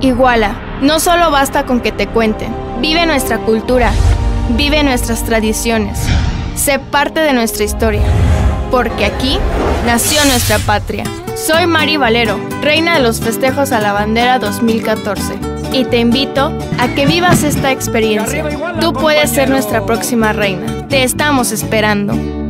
Iguala, no solo basta con que te cuenten. Vive nuestra cultura, vive nuestras tradiciones. Sé parte de nuestra historia, porque aquí nació nuestra patria. Soy Mari Valero, reina de los festejos a la bandera 2014. Y te invito a que vivas esta experiencia. Tú puedes ser nuestra próxima reina. Te estamos esperando.